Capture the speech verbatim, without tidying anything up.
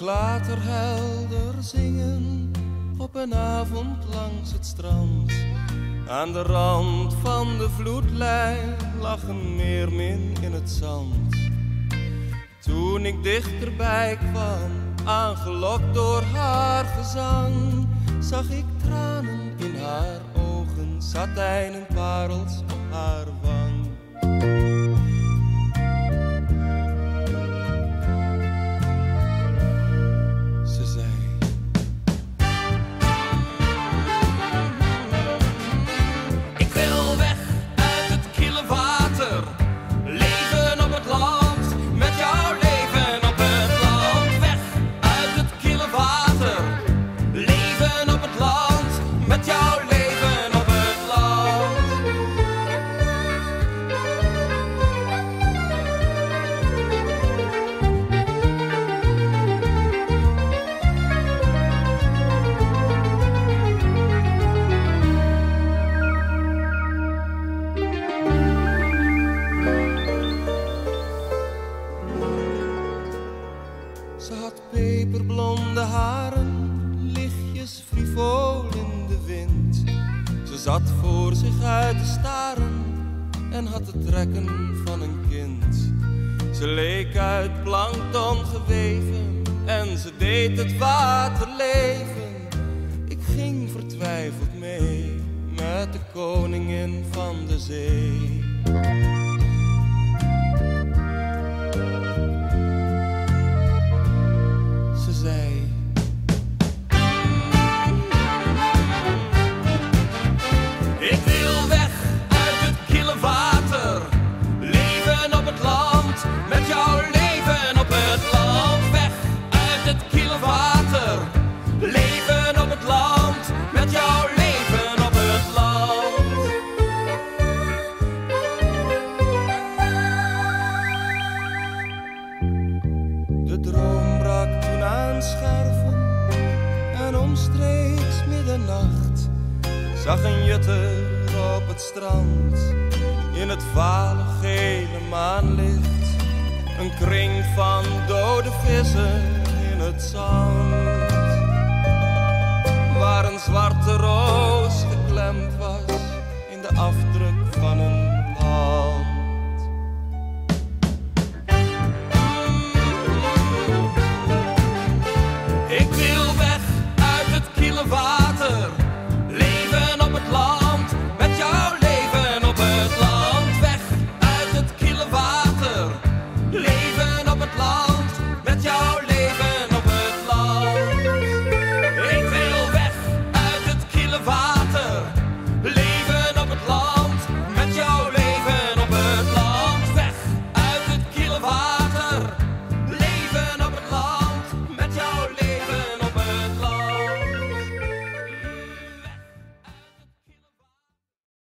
klaterhelder zingen op een avond langs het strand. Aan de rand van de vloedlijn lag een Meermin in het zand. Toen ik dichterbij kwam, aangelokt door haar gezang, zag ik tranen in haar ogen, satijnen parels op haar wang. Ze zei: ik wil weg uit het kille water, leven op het land, met jou leven op het land. Weg uit het kille water, leven op het land, met jou leven op het land. Ze had peperblonde haren, lichtjes frivol in de wind. Ze zat voor zich uit te staren en had de trekken van een kind. Ze leek uit plankton geweven en ze deed het water leven. Ik ging vertwijfeld mee met de koningin van de zee. Ze zei: ik wil weg uit het kille water, leven op het land, met jou leven op het land. Weg uit het kille water, leven op het land, met jou leven op het land. De droom brak toen aan scherven en omstreeks middernacht zag een jutter op het strand in het vale gele maanlicht een kring van dode vissen in het zand, waar een zwarte roos geklemd was in de afdruk van een